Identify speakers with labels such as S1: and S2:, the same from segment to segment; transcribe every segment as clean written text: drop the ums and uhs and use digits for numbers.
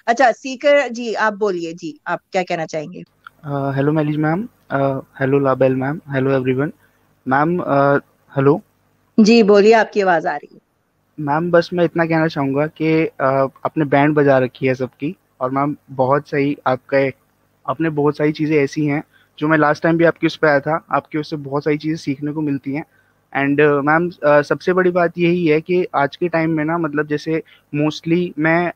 S1: अच्छा सीकर जी, आप बोलिए जी, आप क्या कहना चाहेंगे?
S2: हेलो मैलिज मैम, हेलो लाबेल ma'am, hello everyone ma'am. Hello
S1: जी बोलिए, आपकी आवाज आ रही है।
S2: मैम, बस मैं इतना कहना चाहूँगा कि आपने बैंड बजा रखी है सबकी। और मैम बहुत सही आपका, आपने बहुत सारी चीज़ें ऐसी हैं जो मैं लास्ट टाइम भी आपकी उस पर आया था, आपकी उससे बहुत सारी चीज़ें सीखने को मिलती हैं। एंड मैम, सबसे बड़ी बात यही है कि आज के टाइम में ना, मतलब जैसे मोस्टली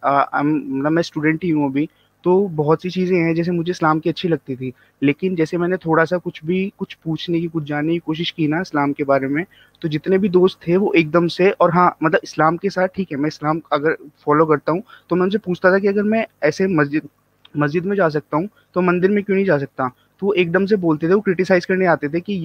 S2: मतलब मैं स्टूडेंट ही हूँ अभी। तो बहुत सी चीज़ें हैं जैसे मुझे इस्लाम की अच्छी लगती थी, लेकिन जैसे मैंने थोड़ा सा कुछ भी कुछ पूछने की, कुछ जानने की कोशिश की ना इस्लाम के बारे में, तो जितने भी दोस्त थे वो एकदम से, और हाँ मतलब इस्लाम के साथ ठीक है, मैं इस्लाम अगर फॉलो करता हूँ तो मैं उनसे पूछता था कि अगर मैं ऐसे मस्जिद मस्जिद में जा सकता हूँ तो मंदिर में क्यों नहीं जा सकता। तो वो एकदम से बोलते थे, वो क्रिटिसाइज करने आते थे कि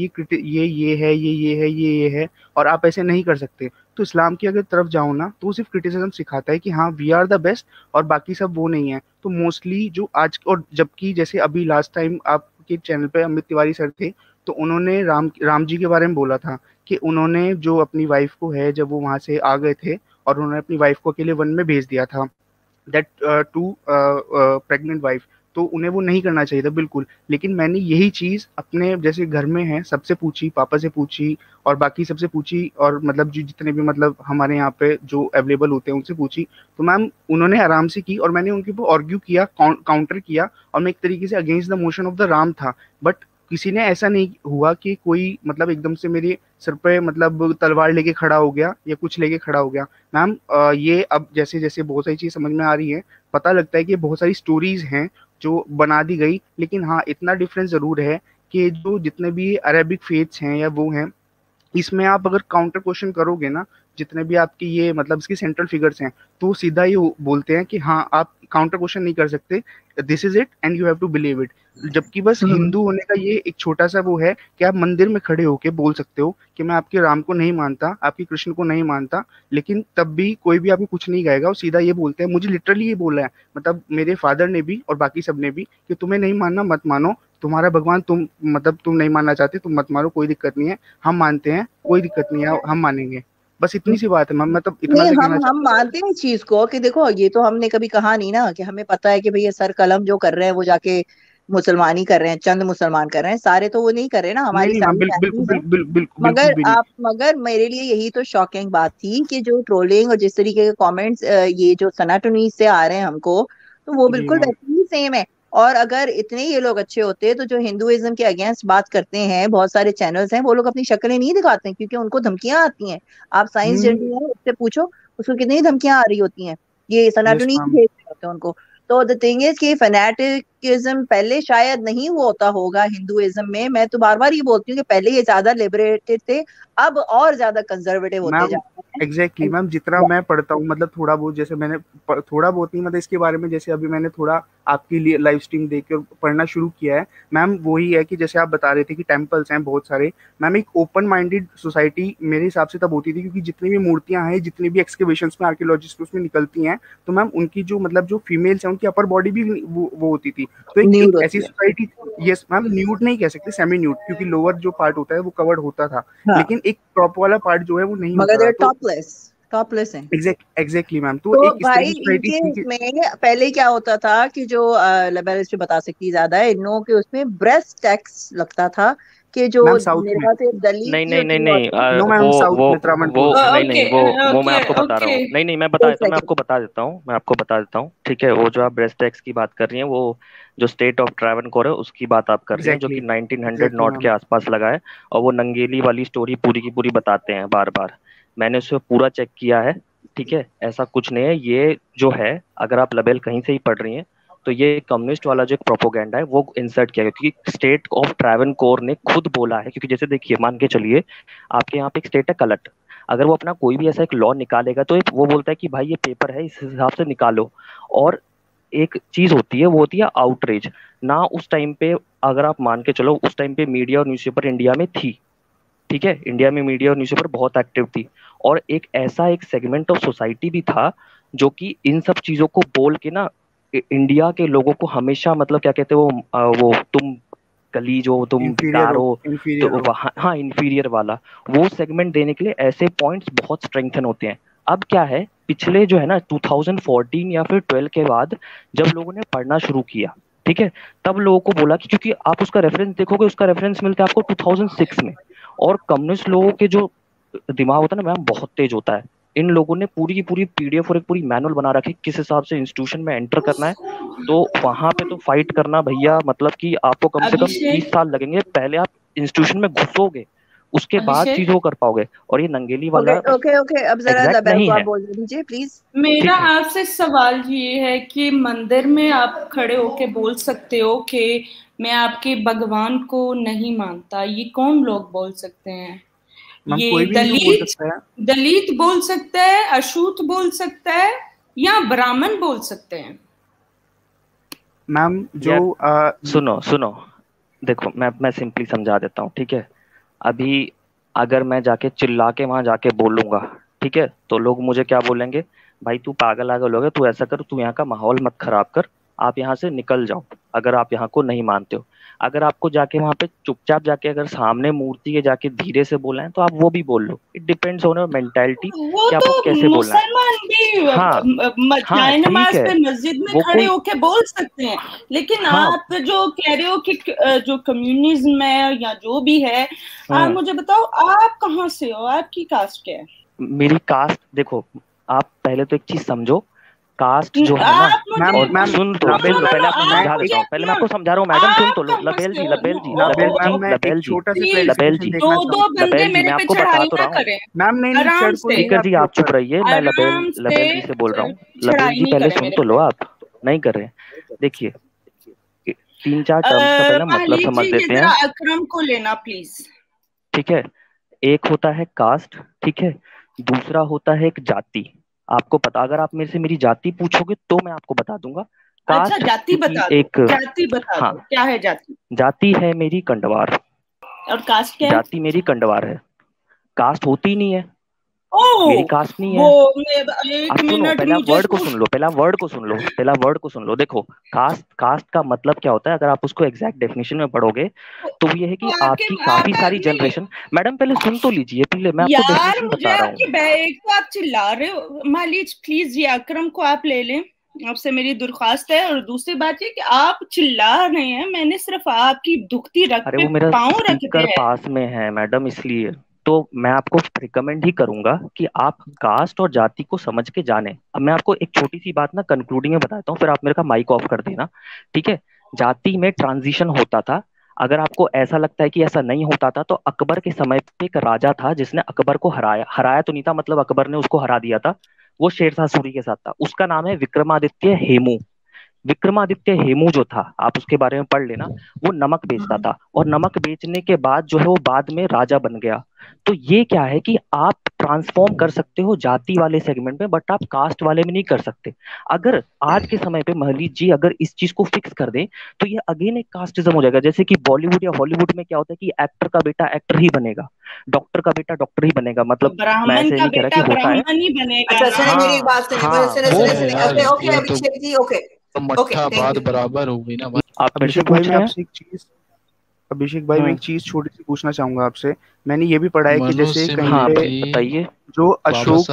S2: ये है, ये है, ये है, और आप ऐसे नहीं कर सकते। तो इस्लाम की अगर तरफ जाओ ना, तो वो सिर्फ क्रिटिसिज्म सिखाता है कि हाँ वी आर द बेस्ट, और बाकी सब वो नहीं है। तो मोस्टली जो आज, और जबकि जैसे अभी लास्ट टाइम आपके चैनल पे अमित तिवारी सर थे, तो उन्होंने राम जी के बारे में बोला था कि उन्होंने जो अपनी वाइफ को है, जब वो वहां से आ गए थे और उन्होंने अपनी वाइफ को अकेले वन में भेज दिया था, दैट टू प्रेग्नेंट वाइफ, तो उन्हें वो नहीं करना चाहिए था बिल्कुल। लेकिन मैंने यही चीज़ अपने जैसे घर में है सबसे पूछी, पापा से पूछी और बाकी सबसे पूछी, और मतलब जो जितने भी मतलब हमारे यहाँ पे जो अवेलेबल होते हैं उनसे पूछी। तो मैम उन्होंने आराम से की और मैंने उनके ऊपर आर्ग्यू किया, काउंटर किया, और मैं एक तरीके से against the motion of the राम था। बट किसी ने ऐसा नहीं हुआ कि कोई मतलब एकदम से मेरे सर पे मतलब तलवार लेके खड़ा हो गया या कुछ लेके खड़ा हो गया। मैम ये अब जैसे जैसे बहुत सारी चीज़ समझ में आ रही है, पता लगता है कि बहुत सारी स्टोरीज हैं जो बना दी गई। लेकिन हाँ, इतना डिफरेंस ज़रूर है कि जो जितने भी अरेबिक फेथ्स हैं या वो हैं, इसमें आप अगर काउंटर क्वेश्चन करोगे ना, जितने भी आपकी ये मतलब इसकी सेंट्रल फिगर्स हैं, तो सीधा ये बोलते हैं कि हाँ आप काउंटर क्वेश्चन नहीं कर सकते, this is it and you have to believe it. जबकि बस
S1: हम्म।
S2: हिंदू होने का ये एक छोटा सा वो है कि आप मंदिर में खड़े होके बोल सकते हो कि मैं आपके राम को नहीं मानता, आपके कृष्ण को नहीं मानता, लेकिन तब भी कोई भी आपको कुछ नहीं कहेगा। और सीधा ये बोलते हैं, मुझे लिटरली ये बोला है, मतलब मेरे फादर ने भी और बाकी सब ने भी, कि तुम्हें नहीं मानना मत मानो, तुम्हारा भगवान तुम मतलब तुम नहीं मानना चाहते तुम मत मानो, कोई दिक्कत नहीं है, हम मानते हैं, कोई दिक्कत नहीं है, हम मानेंगे। बस इतनी सी बात है मैम, मतलब इतना
S1: नहीं,
S2: से कहना
S1: हम
S2: चाहता हूँ।
S1: मानते हैं इस चीज को कि देखो, ये तो हमने कभी कहा नहीं ना कि हमें पता है कि भैया सर कलम जो कर रहे हैं वो जाके मुसलमान ही कर रहे हैं, चंद मुसलमान कर रहे हैं, सारे तो वो नहीं कर रहे ना,
S2: नहीं
S1: हमारी
S2: नहीं मैम,
S1: सारी फैमिली है।
S2: बिल्कुल
S1: मगर
S2: भी नहीं।
S1: आप, मगर मेरे लिए यही तो शॉकिंग बात थी कि जो ट्रोलिंग और जिस तरीके के कमेंट्स ये जो सनातनी से आ रहे हैं हमको, तो वो
S2: जी
S1: बिल्कुल
S2: मैम।
S1: वैसे ही सेम है। और अगर इतने ही ये लोग अच्छे होते तो जो हिंदुइज्म के अगेंस्ट बात करते हैं, बहुत सारे चैनल्स हैं, वो लोग अपनी शक्लें नहीं दिखाते हैं क्योंकि उनको धमकियां आती हैं। आप साइंस
S2: हम्म।
S1: जर्नी है उससे पूछो, उसको कितनी धमकियां आ रही होती हैं, ये
S2: यस
S1: सनातनी
S2: मैम।
S1: भेज रहे होते हैं उनको। तो द थिंग इज कि फैनेटिकिज्म पहले शायद नहीं हुआ होता होगा हिंदुइज्म में, मैं तो बार बार ये बोलती हूँ कि पहले ये ज्यादा लिबरेटेड थे, अब और ज्यादा कंजर्वेटिव होते जा
S2: मैम
S1: रहे
S2: एग्जैक्टली
S1: हैं।
S2: मैम, जितना मैं पढ़ता हूँ मतलब थोड़ा बहुत, जैसे मैंने थोड़ा बहुत नहीं मतलब इसके बारे में, जैसे अभी मैंने थोड़ा आपकी लिए लाइव स्ट्रीम देख के पढ़ना शुरू किया है। मैम वही है कि जैसे आप बता रहे थे कि टेम्पल्स हैं बहुत सारे। मैम एक ओपन माइंडेड सोसाइटी मेरे हिसाब से तब होती थी, क्योंकि जितनी भी मूर्तियां हैं, जितनी भी एक्सकेवेशंस में आर्कियोलॉजिस्ट उसमें निकलती हैं, तो मैम उनकी जो मतलब जो फीमेल्स हैं उनकी अपर बॉडी भी वो होती थी। तो एक
S1: न्यूड
S2: ऐसी
S1: होती है।
S2: सोसाइटी। यस मैम, न्यूड नहीं कह सकते, सेमी न्यूड, क्योंकि लोअर जो पार्ट होता है वो कवर्ड होता था,
S1: हाँ,
S2: लेकिन एक टॉप वाला पार्ट जो है वो नहीं
S1: मगर
S2: होता था।
S1: देर
S2: तो
S1: टॉपलेस, टॉपलेस है।
S2: एग्जैक्टली मैम, तो
S1: तो
S2: एक इस तरह
S1: भाई
S2: की सोसाइटी
S1: इनके
S2: थी कि
S1: उसमें पहले क्या होता था कि जो लेबल इस पे बता सकती ज्यादा है, इन लोगों के उसमें ब्रेस्ट टैक्स लगता था कि जो
S2: मैम साउथ
S1: मेरे
S2: में।
S1: ख्याल से दलित
S3: नहीं
S1: जो
S3: नहीं नहीं
S1: थे
S3: नहीं
S1: औरतें।
S2: नो मैम, साउथ में
S3: वो
S2: त्रावणकोर।
S3: नहीं नहीं,
S4: ओके
S3: वो मैं
S4: ओके
S3: आपको बता रहा
S4: ओके।
S3: हूँ। नहीं नहीं, मैं बता
S1: एक
S3: देता हूँ, मैं
S1: सेकंड।
S3: आपको बता देता हूँ, मैं आपको बता देता हूँ। ठीक है, वो जो आप ब्रेस्ट टैक्स की बात कर रही हैं, वो जो स्टेट ऑफ ट्रावनकोर है उसकी बात आप कर रही हैं, जो
S2: एग्जैक्टली
S3: कि 1900
S2: एग्जैक्टली
S3: नॉट के
S2: मैम।
S3: आसपास लगा है। और वो नंगेली वाली स्टोरी पूरी की पूरी बताते हैं बार बार। मैंने उसे पूरा चेक किया है। ठीक है, ऐसा कुछ नहीं है ये जो है। अगर आप लेबल कहीं से ही पढ़ रही हैं, तो ये कम्युनिस्ट वाला जो एक प्रोपोगेंडा है वो इंसर्ट किया गया, क्योंकि स्टेट ऑफ ट्रावनकोर ने खुद बोला है। क्योंकि जैसे देखिए, मान के चलिए आपके यहाँ पे एक स्टेट है कलट, अगर वो अपना कोई भी ऐसा एक लॉ निकालेगा तो वो बोलता है कि भाई ये पेपर है, इस हिसाब से निकालो। और एक चीज होती है, वो होती है आउटरीच ना। उस टाइम पे अगर आप मान के चलो, उस टाइम पे मीडिया और न्यूज़पेपर इंडिया में थी। ठीक है, इंडिया में मीडिया और न्यूज़पेपर बहुत एक्टिव थी। और एक ऐसा एक सेगमेंट ऑफ सोसाइटी भी था जो कि इन सब चीजों को बोल के ना, इंडिया के लोगों को हमेशा मतलब क्या कहते हैं वो वो तुम गलीज हो, तुम
S2: इंफीरियर
S3: बेकार
S2: हो,
S3: हो। तो
S2: इंफीरियर हो।
S3: वहाँ हाँ, इंफीरियर वाला वो सेगमेंट देने के लिए ऐसे पॉइंट्स बहुत स्ट्रेंथन होते हैं। अब क्या है, पिछले जो है ना 2014 या फिर 12 के बाद जब लोगों ने पढ़ना शुरू किया, ठीक है, तब लोगों को बोला कि, क्योंकि आप उसका रेफरेंस देखोगे, उसका रेफरेंस मिलता है आपको 2006 में। और कम्युनिस्ट लोगों के जो दिमाग होता है ना मैम, बहुत तेज होता है। इन लोगों ने पूरी की पूरी पीडीएफ और एक पूरी मैनुअल बना रखी किस हिसाब से इंस्टीट्यूशन में एंटर करना है। तो वहां पे तो फाइट करना भैया, मतलब कि आपको कम से कम 30 साल लगेंगे। पहले आप इंस्टीट्यूशन में घुसोगे, उसके बाद चीजों को कर पाओगे। और ये नंगेली वाला
S1: ओके अब जरा
S3: एग्जैक्ट
S1: लबेल
S3: नहीं
S1: को आप
S3: है।
S1: बोल दीजिए प्लीज।
S4: मेरा आपसे सवाल ये है कि मंदिर में आप खड़े होके बोल सकते हो कि मैं आपके भगवान को नहीं मानता, ये कौन लोग बोल सकते हैं? ये दलित बोल सकता है, अछूत बोल सकता है, या ब्राह्मण बोल सकते हैं?
S2: मैम जो
S3: सुनो देखो, मैं सिंपली समझा देता हूँ, ठीक है। अभी अगर मैं जाके चिल्ला के वहां जाके बोलूंगा, ठीक है, तो लोग मुझे क्या बोलेंगे, भाई तू पागल आगल हो गया, तू ऐसा कर, तू यहाँ का माहौल मत खराब कर, आप यहाँ से निकल जाओ अगर आप यहाँ को नहीं मानते हो। अगर आपको जाके वहां पे चुपचाप जाके अगर सामने मूर्ति के जाके धीरे से बोलना है तो आप वो भी बोल लो। It depends on your mentality कि आपको कैसे बोलना है।
S4: हाँ, नमाज पे मस्जिद में खड़े होके बोल सकते हैं, लेकिन आप जो कह रहे हो कि जो कम्युनिज्म है या जो भी है, आप मुझे बताओ आप कहाँ से हो, आपकी कास्ट क्या है?
S3: मेरी कास्ट देखो, आप पहले तो एक चीज समझो, कास्ट जो है ना, और सुन तो पहले आपको समझा देता हूँ, पहले मैं आपको समझा रहा हूँ मैडम, सुन तो लो। लबेल जी मैं आपको बता तो रहा हूँ मैम। नहीं स्पीकर जी आप चुप रहिए, मैं लबेल जी से बोल रहा हूँ। लबेल जी पहले सुन तो लो, आप नहीं कर रहे। देखिए 3-4 टर्म्स का पहले मतलब समझ लेते हैं।
S4: अकरम को लेना प्लीज,
S3: ठीक है। एक होता है कास्ट, ठीक है, दूसरा होता है एक जाति। आपको पता, अगर आप मेरे से मेरी जाति पूछोगे तो मैं आपको बता दूंगा।
S4: अच्छा, जाति बता दो, जाति बता दो, क्या है जाति?
S3: जाति है मेरी कंडवार।
S4: और कास्ट क्या है?
S3: जाति मेरी कंडवार है, कास्ट होती ही नहीं है। मेरी कास्ट नहीं है।
S4: आप
S3: सुनो, पहला वर्ड को सुन लो, पहला वर्ड को सुन लो। देखो कास्ट का मतलब क्या होता है, अगर आप उसको एग्जैक्ट डेफिनेशन में पढ़ोगे तो ये है कि आपकी काफी सारी जनरेशन। मैडम पहले सुन तो लीजिए, पहले मैं आपको डेफिनेशन बता रहा हूँ।
S4: एक तो आप चिल्ला रहे हो, मालिज प्लीज ये अकरम को आप ले लें, आपसे मेरी दरख्वास्त है। और दूसरी बात ये कि आप चिल्ला रहे हैं, मैंने सिर्फ आपकी दुखती रख पे पाँव रखते हैं।
S3: पास में है मैडम, इसलिए तो मैं आपको रिकमेंड ही करूंगा कि आप कास्ट और जाति को समझ के जाने। अब मैं आपको एक छोटी सी बात ना कंक्लूडिंग में बताता हूँ, फिर आप मेरे का माइक ऑफ कर देना, ठीक है। जाति में ट्रांजिशन होता था। अगर आपको ऐसा लगता है कि ऐसा नहीं होता था, तो अकबर के समय पे एक राजा था जिसने अकबर को हराया तो नहीं था, मतलब अकबर ने उसको हरा दिया था। वो शेरशाह सूरी के साथ था। उसका नाम है विक्रमादित्य हेमू। विक्रमादित्य हेमू जो था, आप उसके बारे में पढ़ लेना। वो नमक बेचता था, और नमक बेचने के बाद जो है वो बाद में राजा बन गया। तो ये क्या है कि आप ट्रांसफॉर्म कर सकते हो जाति वाले सेगमेंट में, बट आप कास्ट वाले में नहीं कर सकते। अगर आज के समय पे महली जी अगर इस चीज को फिक्स कर दें तो ये अगेन एक कास्टिज्म हो जाएगा। जैसे कि बॉलीवुड या हॉलीवुड में क्या होता है कि एक्टर का बेटा एक्टर ही बनेगा, डॉक्टर का बेटा डॉक्टर ही बनेगा। मतलब मैं ऐसे नहीं कह रहा कि होता है।
S1: अच्छा, मेरी बात सुनिए। ओके अभिषेक जी, ओके
S5: बात बराबर होगी ना।
S3: आप अभिषेक भाई मैं आपसे
S2: एक चीज छोटी सी पूछना चाहूंगा आपसे। मैंने ये भी पढ़ा है कि जैसे कहीं पे
S3: बताइए,
S2: जो अशोक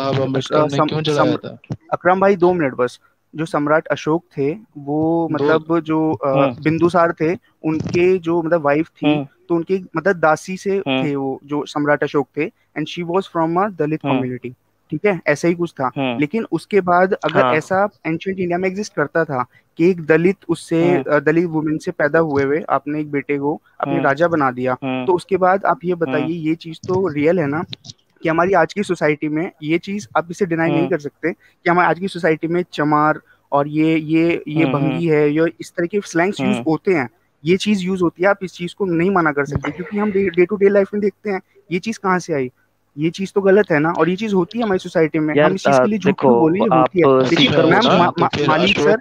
S2: अकरम भाई 2 मिनट बस, जो सम्राट अशोक थे वो मतलब जो बिंदुसार थे, उनके जो मतलब वाइफ थी, तो उनकी मतलब दासी से थे वो जो सम्राट अशोक थे, and she was from a Dalit community, ठीक है, ऐसा ही कुछ था। लेकिन उसके बाद अगर ऐसा एंशिएंट इंडिया में एग्जिस्ट करता था कि एक दलित उससे दलित वुमेन से पैदा हुए आपने एक बेटे को अपने राजा बना दिया, तो उसके बाद आप ये बताइए, ये चीज तो रियल है ना कि हमारी आज की सोसाइटी में ये चीज आप इसे डिनाई नहीं कर सकते कि हमारी आज की सोसाइटी में चमार और ये भंगी है, या इस तरह के स्लैंग्स यूज होते हैं, ये चीज यूज होती है। आप इस चीज को नहीं माना कर सकते, क्योंकि हम डे टू डे लाइफ में देखते हैं ये चीज कहाँ से आई। ये चीज तो गलत है ना, और ये चीज होती है हमारी सोसाइटी में। हम इस चीज के लिए झूठ क्यों बोल रही होती है। देखिए मैम, मालिक सर,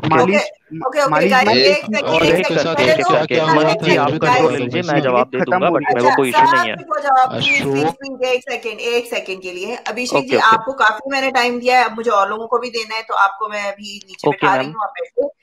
S3: मैं जवाब दे दूंगा, बट मेरे को कोई इशू नहीं है।
S1: एक सेकंड के लिए अभिषेक जी, आपको काफी मैंने टाइम दिया है, अब मुझे और लोगों को भी देना है, तो आपको मैं अभी नीचे बिठा रही हूँ, आप बैठिए।